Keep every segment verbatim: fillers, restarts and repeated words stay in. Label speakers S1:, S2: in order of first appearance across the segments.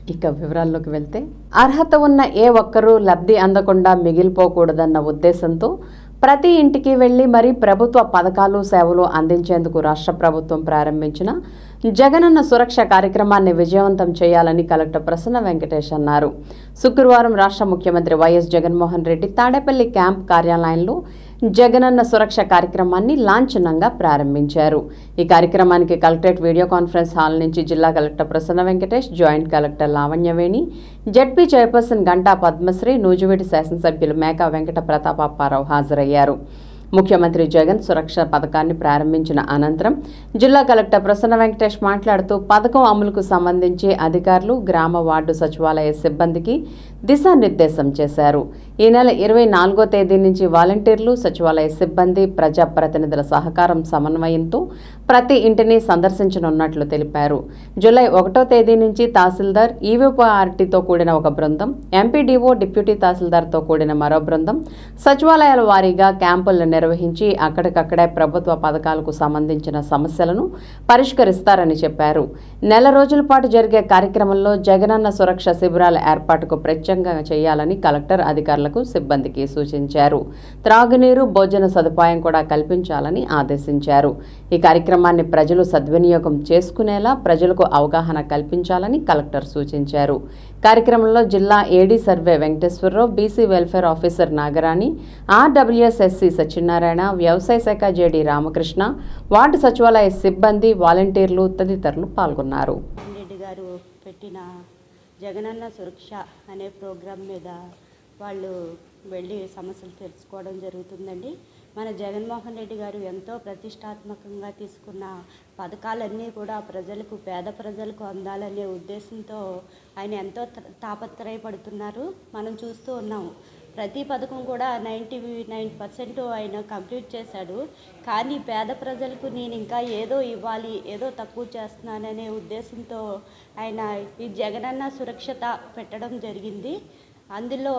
S1: ఇక వివరాల్లోకి వెళ్తే అర్హత ఉన్న ఏ ఒక్కరూ లబ్ధి అందకుండా మిగిలిపోకూడదన్న ఉద్దేశంతో ప్రతి ఇంటికి వెళ్లి మరీ ప్రభుత్వ పథకాలు సేవలు అందించేందుకు రాష్ట్ర ప్రభుత్వం ప్రారంభించిన జగనన్న సురక్ష కార్యక్రమాన్ని విజయవంతం చేయాలని కలెక్టర్ ప్రసన్న వెంకటేష్ అన్నారు. శుక్రవారం రాష్ట్ర ముఖ్యమంత్రి వైఎస్ జగన్మోహన్ రెడ్డి తాడేపల్లి క్యాంప్ కార్యాలయంలో జగనన్న సురక్ష కార్యక్రమాన్ని లాంఛనంగా ప్రారంభించారు. ఈ కార్యక్రమానికి కలెక్టరేట్ వీడియో కాన్ఫరెన్స్ హాల్ నుంచి జిల్లా collector Prasanna Venkatesh, joint collector Lavanyaveni, ZP chairperson Ganta Padmasri, Nuzvid శాసనసభ్యులు మేకా వెంకట ప్రతాపప్పారావు హాజరయ్యారు. ముఖ్యమంత్రి జగన్ సురక్ష పథకాన్ని ప్రారంభించిన అనంతరం జిల్లా కలెక్టర్ ప్రసన్న వెంకటేష్ మాట్లాడుతూ పథకం అమలుకు సంబంధించి అధికారులు, గ్రామ వార్డు సచివాలయ సిబ్బందికి దిశానిర్దేశం చేశారు. ఈ నెల ఇరవై నాలుగో తేదీ నుంచి వాలంటీర్లు, సచివాలయ సిబ్బంది, ప్రజాప్రతినిధుల సహకారం సమన్వయంతో ప్రతి ఇంటిని సందర్శించనున్నట్లు తెలిపారు. జూలై ఒకటో తేదీ నుంచి తహసీల్దార్, ఈవీపీఆర్టీతో కూడిన ఒక బృందం, ఎంపీడీఓ, డిప్యూటీ తహసీల్దార్తో కూడిన మరో బృందం సచివాలయాల వారీగా క్యాంపులను నిర్వహించి అక్కడికక్కడే ప్రభుత్వ పథకాలకు సంబంధించిన సమస్యలను పరిష్కరిస్తారని చెప్పారు. నెల రోజుల పాటు జరిగే కార్యక్రమంలో జగనన్న సురక్ష శిబిరాల ఏర్పాటుకు ప్రత్యేకంగా చేయాలని కలెక్టర్ అధికారులకు, సిబ్బందికి సూచించారు. త్రాగునీరు, భోజన సదుపాయం కూడా కల్పించాలని ఆదేశించారు. ఈ కార్యక్రమాన్ని ప్రజలు సద్వినియోగం చేసుకునేలా ప్రజలకు అవగాహన కల్పించాలని కలెక్టర్ సూచించారు. కార్యక్రమంలో జిల్లా AD survey Venkateswararao, BC welfare officer Nagarani, RWS SE Satyanarayana, వ్యవసాయ శాఖ జేడీ రామకృష్ణ, వార్డు సచివాలయ సిబ్బంది, వాలంటీర్లు తదితరులు పాల్గొన్నారు.
S2: రెడ్డి గారు పెట్టిన జగనన్న సురక్ష అనే ప్రోగ్రాం మీద వాళ్ళు వెళ్ళి సమస్యలు తెలుసుకోవడం జరుగుతుందండి. మన జగన్మోహన్ రెడ్డి గారు ఎంతో ప్రతిష్టాత్మకంగా తీసుకున్న పథకాలన్నీ కూడా ప్రజలకు, పేద ప్రజలకు అందాలనే ఉద్దేశంతో ఆయన ఎంతో తాపత్రయపడుతున్నారు. మనం చూస్తూ ఉన్నాము. ప్రతి పథకం కూడా నైంటీ నైన్ పర్సెంట్ ఆయన కంప్లీట్ చేశాడు. కానీ పేద ప్రజలకు నేను ఇంకా ఏదో ఇవ్వాలి, ఏదో తక్కువ చేస్తున్నాననే ఉద్దేశంతో ఆయన ఈ జగనన్న సురక్షత పెట్టడం జరిగింది. అందులో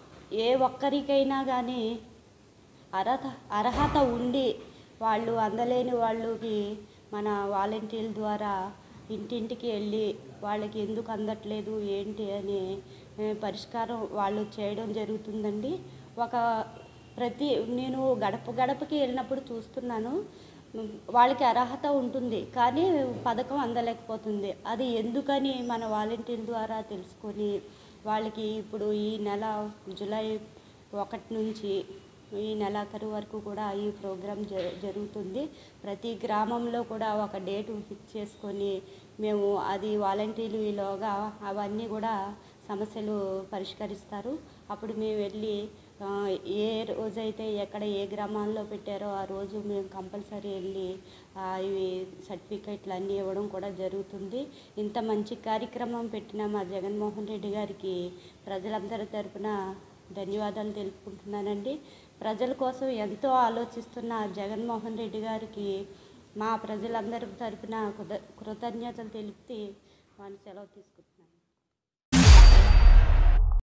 S2: ఏ ఒక్కరికైనా కానీ అర్హత అర్హత ఉండి వాళ్ళు అందలేని వాళ్ళకి మన వాలంటీర్ల ద్వారా ఇంటింటికి వెళ్ళి వాళ్ళకి ఎందుకు అందట్లేదు ఏంటి అనే పరిష్కారం వాళ్ళు చేయడం జరుగుతుందండి. ఒక ప్రతి నేను గడప గడపకి వెళ్ళినప్పుడు చూస్తున్నాను, వాళ్ళకి అర్హత ఉంటుంది కానీ పథకం అందలేకపోతుంది. అది ఎందుకని మన వాలంటీర్ల ద్వారా తెలుసుకొని వాళ్ళకి ఇప్పుడు ఈ నెల జూలై ఒకటి నుంచి ఈ నెలాఖరు వరకు కూడా ఈ ప్రోగ్రాం జ జరుగుతుంది. ప్రతి గ్రామంలో కూడా ఒక డేటు ఫిక్స్ చేసుకొని మేము అది వాలంటీర్లు ఈలోగా అవన్నీ కూడా సమస్యలు పరిష్కరిస్తారు. అప్పుడు మేము వెళ్ళి ఏ రోజైతే ఎక్కడ ఏ గ్రామాల్లో పెట్టారో ఆ రోజు మేము కంపల్సరీ వెళ్ళి ఇవి సర్టిఫికెట్లు అన్నీ ఇవ్వడం కూడా జరుగుతుంది. ఇంత మంచి కార్యక్రమం పెట్టిన మా జగన్మోహన్ రెడ్డి గారికి ప్రజలందరి తరపున ధన్యవాదాలు తెలుపుకుంటున్నానండి. ప్రజల కోసం ఎంతో ఆలోచిస్తున్న జగన్మోహన్ రెడ్డి గారికి మా ప్రజలందరి తరపున కృతజ్ఞతలు తెలిపి వారిని సెలవు తీసుకుంటున్నాను.